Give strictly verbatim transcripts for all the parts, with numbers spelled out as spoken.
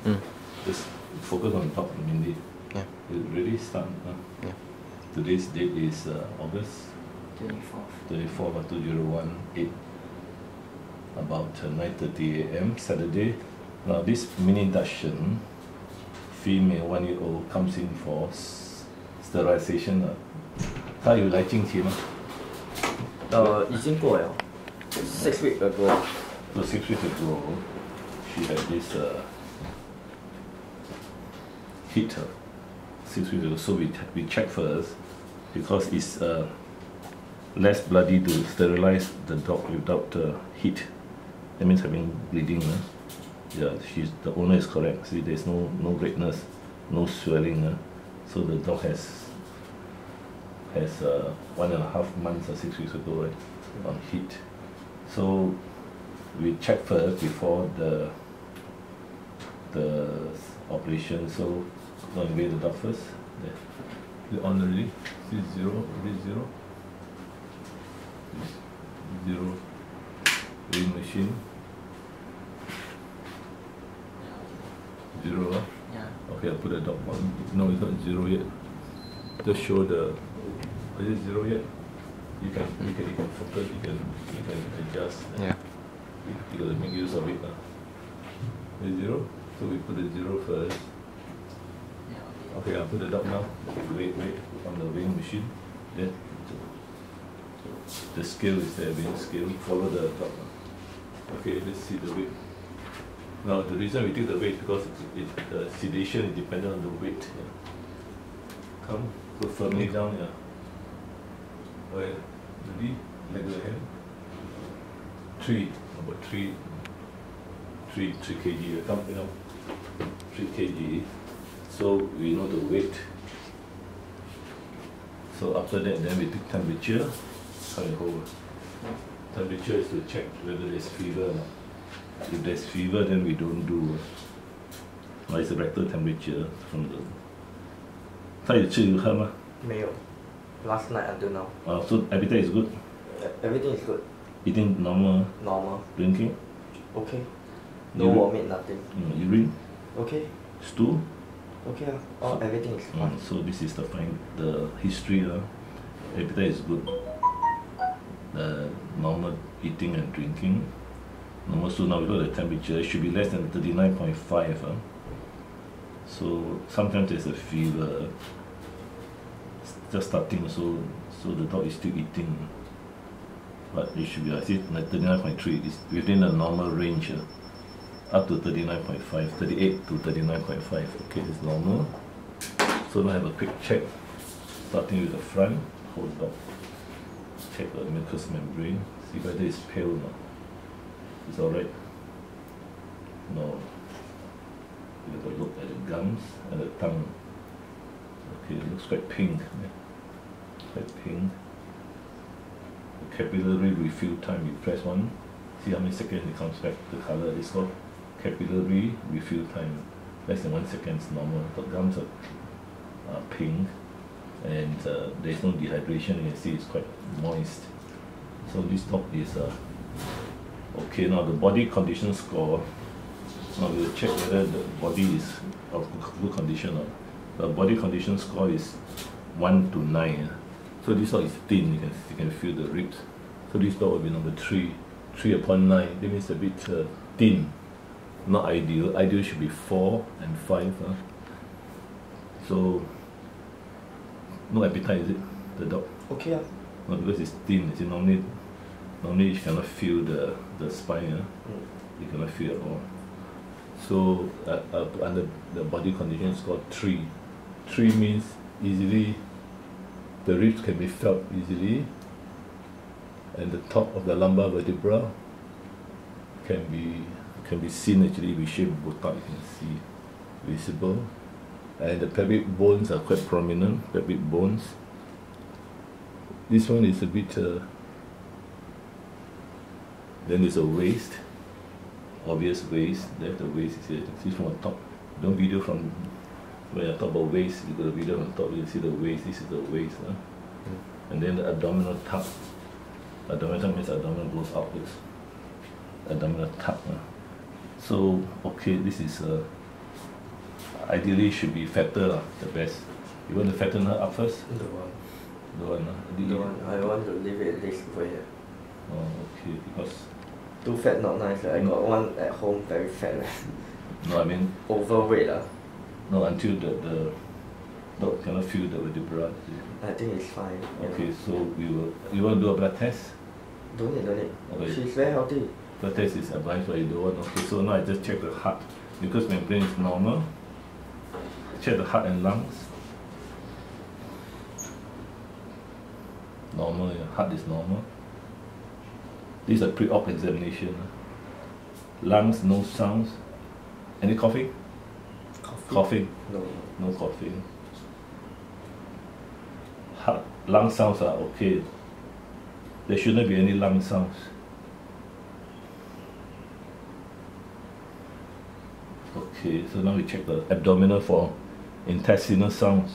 Mm. Just focus on top mainly. Yeah. It really start. Uh, yeah. Today's date is uh, August twenty-fourth. twenty-fourth, two thousand eighteen. About uh, nine thirty A M Saturday. Now this mini Dachshund, female one year old, comes in for sterilisation. Uh. 她有来近期吗？ 呃，已经过了 six weeks ago. So six weeks ago, she had this uh, hit. Uh, six weeks ago, so we we check first because it's uh, less bloody to sterilize the dog without uh, heat. That means having bleeding. Uh. Yeah, she's the owner is correct. See, there's no no redness, no swelling. Uh. So the dog has has uh, one and a half months or six weeks ago, right, on heat. So we check first before the the operation. So going to weigh the dog first. There. You on already? See zero, this zero, this zero. Weighing machine. Zero. Huh? Yeah. Okay, I'll put the dog on. No, it's not zero yet. Just show the. Is it zero yet? You can you can you can focus. You can you can adjust. Yeah. You, you gotta make use of it now. Is zero? So we put the zero first. Yeah. Okay, I'll put the dog now. Wait, wait on the weighing machine. Then the scale is there. Weighing scale. Follow the dog. Okay, let's see the weight. Now the reason we take the weight because it, it, the sedation is dependent on the weight. Yeah. Come, put firmly down. Yeah. Okay, ready? Leg of the hand. Three, about three, three, three kg. Come, you know, three kg. So we know the weight. So after that, then we take temperature. How you hold? Temperature is to check whether there's fever or not. If there's fever, then we don't do. Uh, it's a rectal temperature from the. 他有吃有喝吗？ 没有 Last night until now. Uh, so appetite is good. Everything is good. Eating normal. Normal. Drinking. Okay. No Urine. vomit, nothing. Mm, urine. Okay. Stool. Okay. Oh, everything is fine. Mm, so this is the fine the history. Uh, appetite is good. The normal eating and drinking. Normal. So now we look at the temperature. It should be less than thirty-nine point five. Uh. So sometimes there's a fever. Just starting, so so the dog is still eating. But it should be, I see, like thirty-nine point three is within the normal range. Uh, up to thirty-nine point five, thirty-eight to thirty-nine point five. Okay, it's normal. So now I have a quick check. Starting with the front, hold dog. Check the mucous membrane, see whether it's pale or not. It's alright. No. You have a look at the gums and the tongue. Okay, it looks quite pink. Yeah. Quite pink. The capillary refill time, you press one. See how many seconds it comes back. The color is called capillary refill time. Less than one second is normal. The gums are uh, pink, and uh, there is no dehydration. You can see it's quite moist. So this dog is uh, okay. Now the body condition score. Now we'll check whether the body is of good condition or not. The body condition score is one to nine. So this dog is thin. You can you can feel the ribs. So this dog will be number three, three upon nine. That means a bit uh, thin, not ideal. Ideal should be four and five. Huh? So no appetite, is it? The dog? Okay. Yeah. No, because it's thin. You see, normally, normally you cannot feel the the spine. Huh? Mm. You cannot feel at all. So uh, uh, under the body condition score three. Three means easily, the ribs can be felt easily, and the top of the lumbar vertebra can be can be seen actually with shape botak. You can see visible, and the pelvic bones are quite prominent. Pelvic bones. This one is a bit. Uh, then there's a waist. Obvious waist. There's the waist is here. You can see from the top. Don't video from. When I talk about waist, you got a video on top, you see the waist, this is the waist. Huh? Mm. And then the abdominal tuck. Abdominal tuck means abdomen goes upwards. Abdominal tuck. Huh? So, okay, this is uh, ideally should be fatter, uh, the best. You want to fatten her up first? The one. The one, uh, The one. I want to leave it least over here. Oh, okay, because... Too fat not nice. I got one at home very fat. No, I mean... Overweight. Uh. No, until the, the dog cannot feel the vertebra. I think it's fine. Okay, Yeah. so we will... You want to do a blood test? Don't need, don't need. Okay. She's very healthy. Blood test is advised, but you don't want. Okay, so now I just check the heart. Because membrane is normal. Check the heart and lungs. Normal, yeah. Heart is normal. This is a pre-op examination. Lungs, no sounds. Any coughing? Coffee? Coughing? No. No coughing. Heart, lung sounds are okay. There shouldn't be any lung sounds. Okay, so now we check the abdominal for intestinal sounds.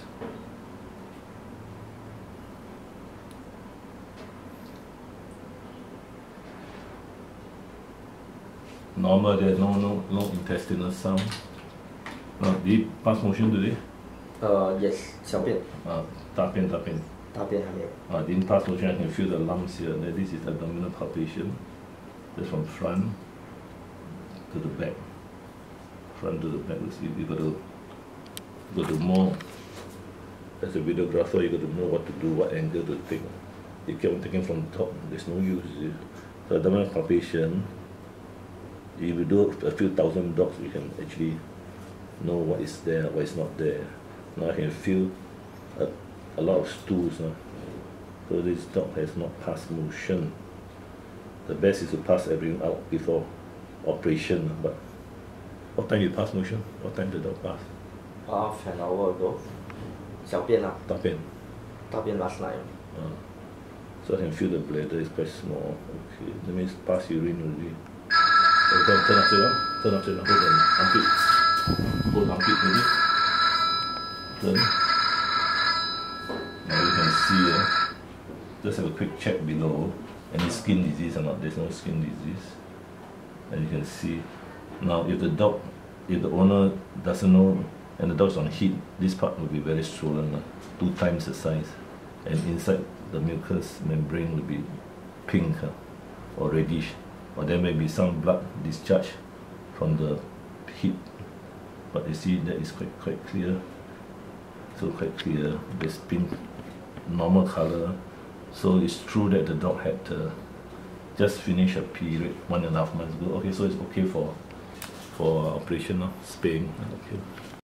Normal, there no no no intestinal sound. Now, did you pass motion today? Uh, yes. 小便. Uh, 大便大便. 大便还没有. Uh, didn't pass motion, I can feel the lumps here. Then this is abdominal palpation. Just from front to the back. Front to the back. You, you got to got to more. As a videographer, you got to know what to do, what angle to take. You keep on taking from the top. There's no use. You. So abdominal palpation. If you do a few thousand dogs, you can actually know what is there, what is not there. Now I can feel a, a lot of stools. Huh? So this dog has not passed motion. The best is to pass everything out before operation. But what time you pass motion? What time the dog pass? Half an hour ago. 小便啊. 大便. 大便 last night. Uh, so I can feel the bladder is quite small. Okay, that means pass urine already. Okay, turn, turn upside down. Turn upside down. Hold the armpit. Hold the armpit maybe. Turn. Now you can see. Uh, just have a quick check below. Any skin disease or not? There's no skin disease. And you can see. Now, if the dog, if the owner doesn't know, and the dog's on heat, this part will be very swollen, uh, two times the size. And inside the mucous membrane will be pink uh, or reddish. Or there may be some blood discharge from the heat, but you see that is quite quite clear. So quite clear. There's pink, normal color. So it's true that the dog had uh, just finished a period one and a half months ago. Okay, so it's okay for for operation, uh, spaying. Okay.